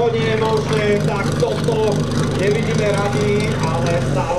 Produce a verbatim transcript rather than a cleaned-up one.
nie je možné, tak toto nevidíme radi, ale stále